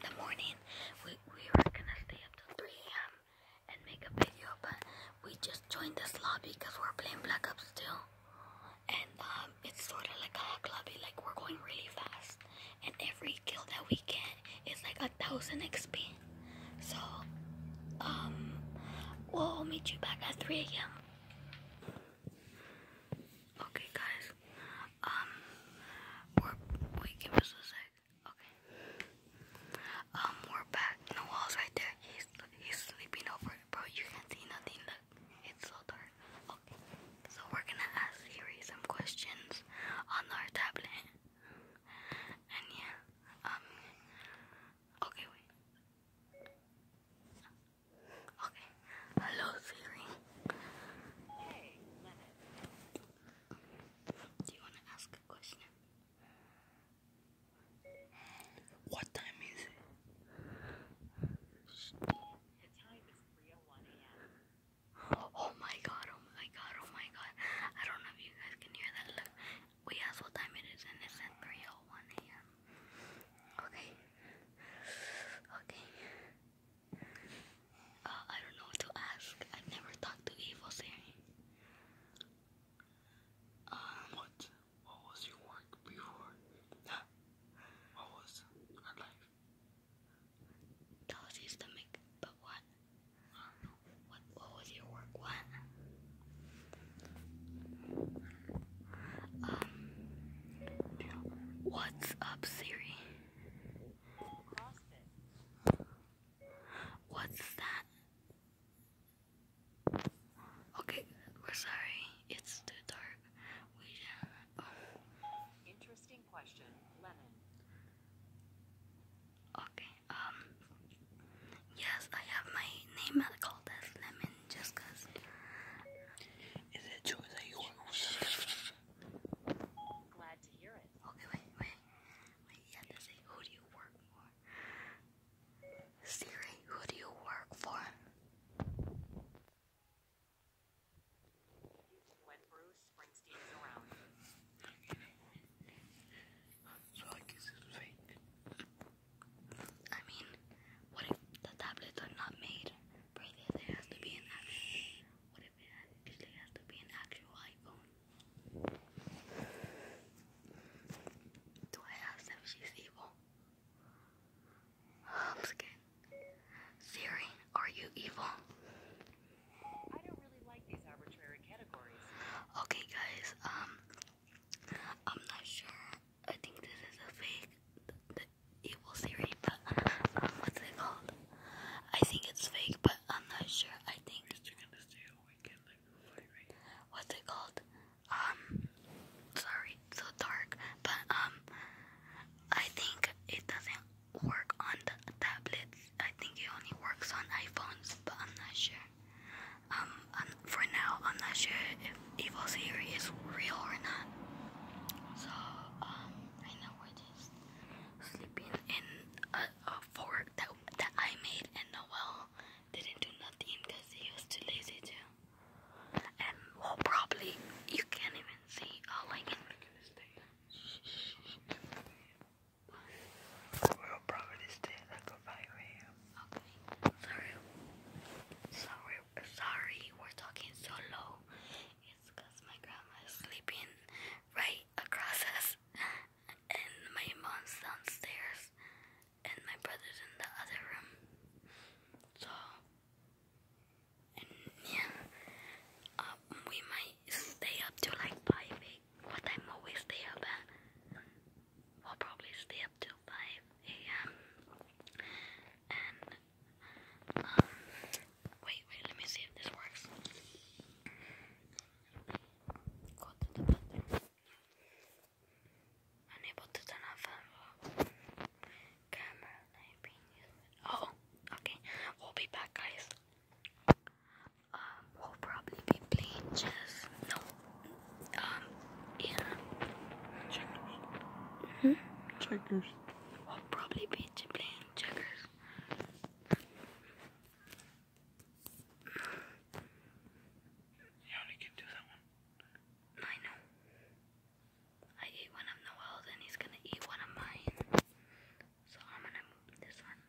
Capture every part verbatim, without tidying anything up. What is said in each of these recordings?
in the morning. We, we were gonna stay up till three A M and make a video, but we just joined this lobby because we're playing Black Ops two. And um, it's sort of like a hack lobby, like we're going really fast. And every kill that we get is like a thousand X P. So, um, we'll meet you back at three A M Okay, guys. Um, we're, wait, give us a sec. Okay. Um, we're back. Noel's right there. He's, he's sleeping over. Bro, you can't see nothing. Look, it's so dark. Okay. So we're gonna ask Siri some questions on our tablet. And yeah, um, okay, wait. Okay. Hello, Siri. Hey, Lemon. Do you want to ask a question? What time is it? The time is three oh one A M Oh my god, oh my god, oh my god. I don't know if you guys can hear that. Look, we asked what time it is and it said three oh one A M Okay. Okay. Uh, I don't know what to ask. I've never talked to Evil Siri. Um, What? What was your work before? Huh? What was your life? tell us his stomach, but what? What, what was your work? What? Um, what's up, Siri? CrossFit. What's that? Okay, we're sorry. It's too dark. We uh, Interesting question, Lemon. okay. Um. Yes, I have my name called as Lemon, just cause. Is it true that you work with Glad to hear it. Okay, wait, wait, wait. You have to say, who do you work for? Siri, who do you work for? When Bruce Springsteen is around. So I guess it's fake. I mean, what if the tablets are not made for this? It has to be an actual. What if it actually has to be an actual iPhone? Do I ask if she's evil? I'm scared. Siri, are you evil? I don't really like these arbitrary categories. Okay, guys. Um, I'm not sure. I think this is a fake, the, the evil Siri, but um, what's it called? I think it's fake, but I'm not sure. I think You're gonna stay awake and like fight, right? what's it called? Um, sorry, it's so dark, but um, I think it doesn't work on the tablets. I think it only works on iPhones, but I'm not sure. Um, I'm, for now, I'm not sure if Evil Siri is real or not. So, um, right now we're just sleeping in a, a fort that that I made, and Noel didn't do nothing because he was too lazy to. And well, probably you can't even see. Oh, like it. We're gonna stay. We'll probably stay like a five A M Okay. Sorry. Sorry. Sorry. We're talking so low. It's because my grandma is sleeping right across us, and my mom's downstairs, and my brother's in the other room. So, and yeah, um, we might stay up till like five. eight. What time will we stay up at? We'll probably stay up till five A M And um, wait, wait, let me see if this works. Go to the bathroom. Unable to turn off the camera light being used. Oh, okay. We'll be back, guys. Um, we'll probably be playing chess. No. Um, yeah. Checkers. Checkers. We'll probably be ch- playing checkers. You only can do that one. I know. I ate one of Noel's and he's gonna eat one of mine. So I'm gonna move this one.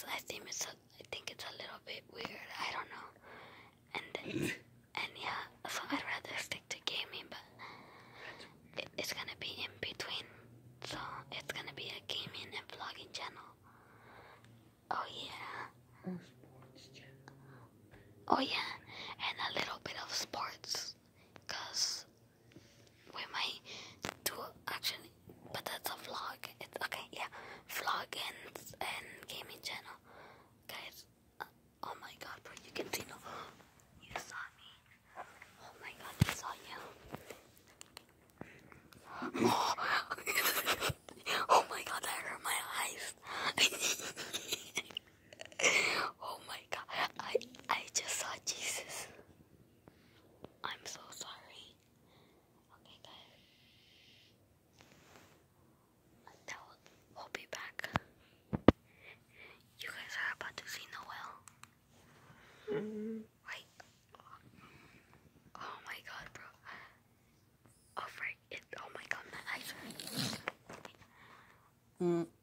I think it's a, I think it's a little bit weird. I don't know. And then, and yeah, so I'd rather stick to gaming, but it, it's gonna be in between. So it's gonna be a gaming and vlogging channel. Oh yeah. Oh, sports channel. Oh yeah, and a little bit of sports, cause we might do actually, but that's a vlog. It's okay, yeah, vlog and and gaming channel, guys. Uh, oh my God, bro, you can see no, you saw me. Oh my God, I saw you. Oh my God, that hurt my eyes. Oh my God, I I just saw Jesus. I'm so sorry. Okay, guys. That will, we'll be back. You guys are about to see Noel. Mm. Wait. Oh my God, bro. Oh, frick. It, oh my God, my eyes are... Mm.